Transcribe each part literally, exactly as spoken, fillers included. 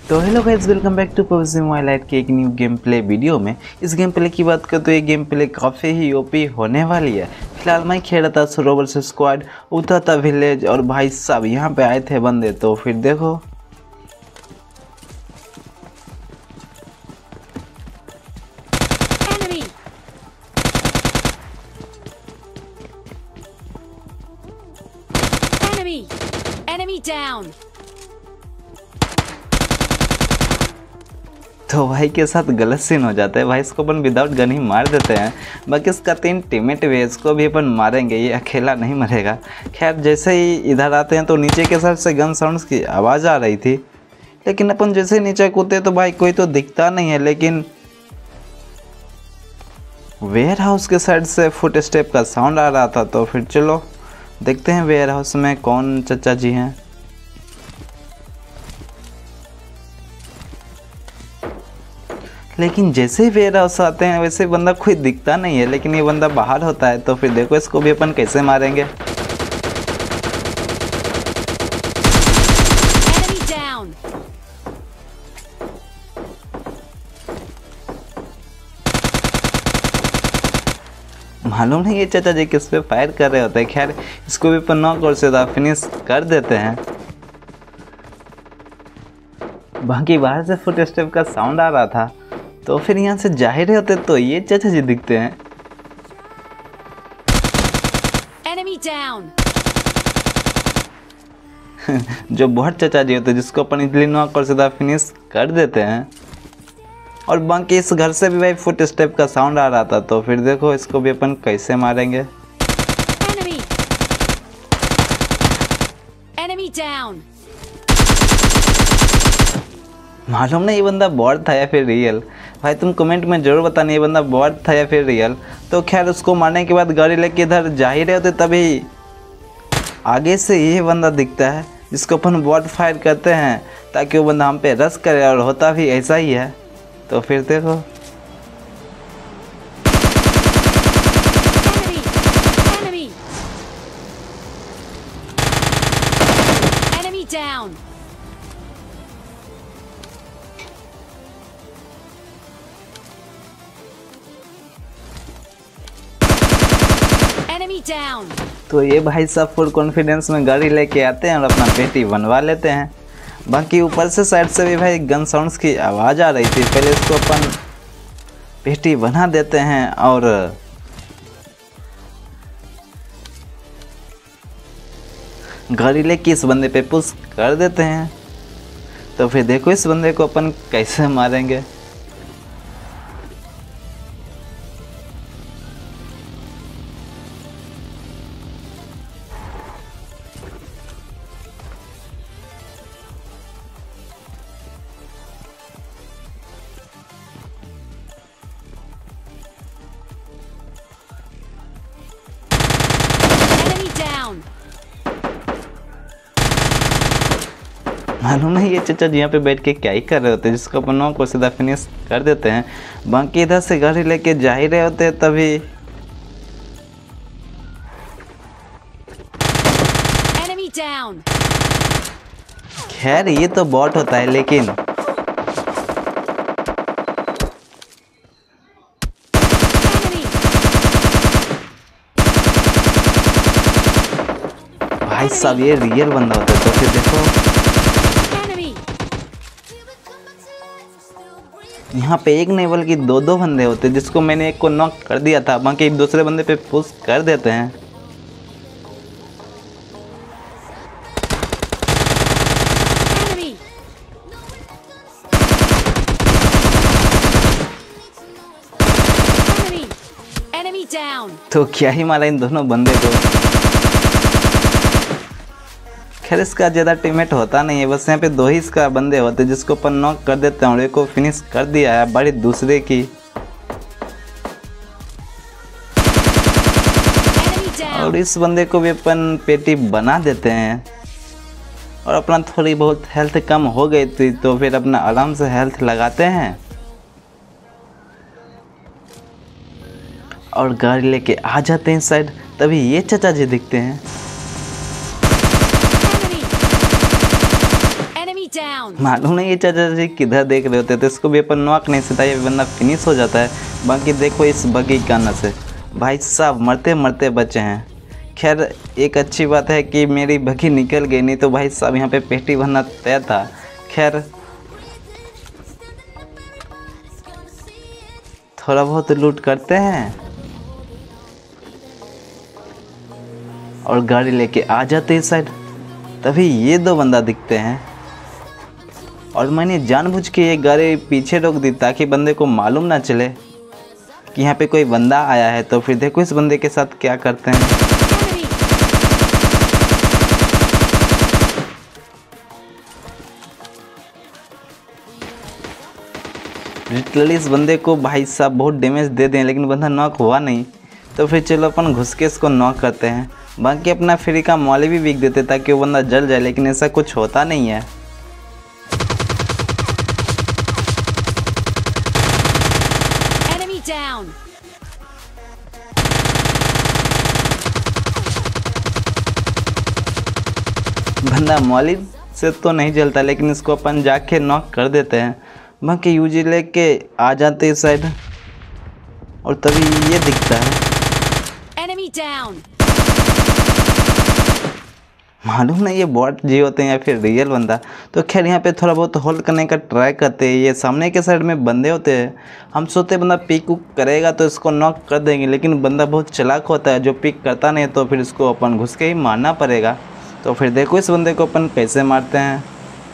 तो hello guys, welcome back to PUBG mobile lite के एक न्यू गेम प्ले वीडियो में। इस गेम प्ले की बात करें तो ये गेम प्ले काफ़ी ही ओपी होने वाली है। फिलहाल मैं खेल रहा था सोलो वर्सेस स्क्वाड, उतरा था विलेज और भाई साहब यहाँ पे आए थे बंदे। तो फिर देखो Enemy! Enemy down! तो भाई के साथ गलत सीन हो जाता है। भाई इसको अपन विदाउट गन ही मार देते हैं। बाकी इसका तीन टीममेट भी है, इसको भी अपन मारेंगे, ये अकेला नहीं मरेगा। खैर जैसे ही इधर आते हैं तो नीचे के साइड से गन साउंड्स की आवाज़ आ रही थी, लेकिन अपन जैसे ही नीचे कूदते तो भाई कोई तो दिखता नहीं है। लेकिन वेयर हाउस के साइड से फुट स्टेप का साउंड आ रहा था। तो फिर चलो देखते हैं वेयर हाउस में कौन चचा जी हैं। लेकिन जैसे ही वेयर हाउस आते हैं वैसे बंदा कोई दिखता नहीं है, लेकिन ये बंदा बाहर होता है। तो फिर देखो इसको भी अपन कैसे मारेंगे। Enemy down! मालूम नहीं ये चाचा जी किस पे फायर कर रहे होते हैं। खैर इसको भी अपन नॉक और सीधा फिनिश कर देते हैं। बाकी बाहर से फुट स्टेप का साउंड आ रहा था, तो फिर यहाँ से जा ही रहे होते तो ये चाचा जी दिखते हैं। Enemy down! जो बहुत चाचा जी होते हैं जिसको अपन इजली नॉक और सीधा फिनिश कर देते हैं। और बाकी इस घर से भी भाई फुट स्टेप का साउंड आ रहा था। तो फिर देखो इसको भी अपन कैसे मारेंगे। Enemy! Enemy down! मालूम नहीं ये बंदा बॉट था या फिर रियल। भाई तुम कमेंट में ज़रूर बताना ये बंदा बॉट था या फिर रियल। तो खैर उसको मारने के बाद गाड़ी लेके इधर जा ही रहे होते, तभी आगे से ये बंदा दिखता है जिसको अपन बॉट फायर करते हैं ताकि वो बंदा हम पे रश करे, और होता भी ऐसा ही है। तो फिर देखो Enemy! Enemy! Enemy down! Enemy down! तो ये भाई साहब फुल कॉन्फिडेंस में गाड़ी लेके आते हैं और अपना पेटी बनवा लेते हैं। बाकी ऊपर से साइड से भी भाई गन साउंड्स की आवाज़ आ रही थी। पहले इसको अपन पेटी बना देते हैं और गाड़ी लेके इस बंदे पे पुश कर देते हैं। तो फिर देखो इस बंदे को अपन कैसे मारेंगे। Enemy down! मालूम नहीं ये चचा जी यहाँ पे बैठ के क्या ही कर रहे होते हैं, जिसको अपन नौ को सीधा फिनिश कर देते हैं। बाकी इधर से गाड़ी लेके जा ही रहे होते हैं तभी Enemy down! खैर ये तो बॉट होता है, लेकिन Enemy! भाई साहब ये रियल बंदा होता है। तो फिर देखो Enemy! यहाँ पे एक नहीं बल्कि दो दो बंदे होते हैं, जिसको मैंने एक को नॉक कर दिया था। बाकी दूसरे बंदे पे पुश कर देते हैं। Enemy! Enemy! Enemy down! तो क्या ही मारा इन दोनों बंदे को। खैर इसका ज़्यादा टीममेट होता नहीं है, बस यहाँ पे दो ही इसका बंदे होते हैं जिसको अपन नॉक कर देते हैं और एक को फिनिश कर दिया है बड़ी दूसरे की। Enemy down! और इस बंदे को भी अपन पेटी बना देते हैं। और अपना थोड़ी बहुत हेल्थ कम हो गई थी, तो फिर अपना आराम से हेल्थ लगाते हैं और गाड़ी लेके आ जाते हैं साइड। तभी ये चाचा जी दिखते हैं। down. मालूम नहीं ये चाचा जी किधर देख रहे होते तो इसको भी अपन नॉक नहीं सीधा ये बंदा फिनिश हो जाता है। बाकी देखो इस बगी का नशे भाई साहब मरते मरते बचे हैं। खैर एक अच्छी बात है कि मेरी बगी निकल गई, नहीं तो भाई साहब यहाँ पे पेटी भरना तय था। खैर थोड़ा बहुत लूट करते हैं और गाड़ी लेके आ जाते इस साइड। तभी ये दो बंदा दिखते हैं और मैंने जानबूझ के ये गाड़ी पीछे रोक दी ताकि बंदे को मालूम ना चले कि यहाँ पे कोई बंदा आया है। तो फिर देखो इस बंदे के साथ क्या करते हैं। Enemy. लिटरली इस बंदे को भाई साहब बहुत डैमेज दे दें लेकिन बंदा नॉक हुआ नहीं। तो फिर चलो अपन घुस के इसको नॉक करते हैं। बाकी अपना फ्री का मॉली भी बिक देते ताकि वो बंदा जल जाए, लेकिन ऐसा कुछ होता नहीं है। Enemy down. बंदा मॉली से तो नहीं जलता लेकिन इसको अपन जाके नॉक कर देते हैं। बाकी यूजी लेके आ जाते इस साइड और तभी ये दिखता है। Enemy down. मालूम नहीं ये बॉट जी होते हैं या फिर रियल बंदा। तो खैर यहाँ पे थोड़ा बहुत होल्ड करने का ट्राई करते हैं। ये सामने के साइड में बंदे होते हैं, हम सोचते बंदा पिक उक करेगा तो इसको नॉक कर देंगे, लेकिन बंदा बहुत चालाक होता है जो पिक करता नहीं तो फिर इसको अपन घुस के ही मारना पड़ेगा। तो फिर देखो इस बंदे को अपन कैसे मारते हैं।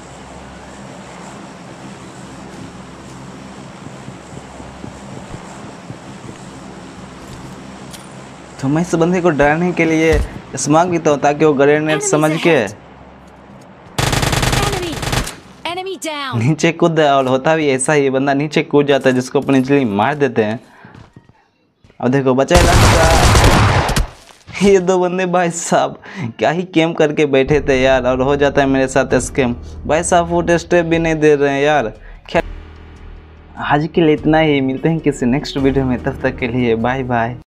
तो मैं इस बंदे को डराने के लिए स्मोक भी तो ताकि वो ग्रेनेड समझ के Enemy. Enemy down. नीचे कूद। और होता भी ऐसा ही, बंदा नीचे कूद जाता है जिसको अपन इजली मार देते हैं। अब देखो बचा ये दो बंदे भाई साहब क्या ही कैम करके बैठे थे यार, और हो जाता है मेरे साथ स्कैम। भाई साहब फुट स्टेप भी नहीं दे रहे हैं यार। खैर आज के लिए इतना ही, मिलते हैं किसी नेक्स्ट वीडियो में, तब तक के लिए बाय बाय।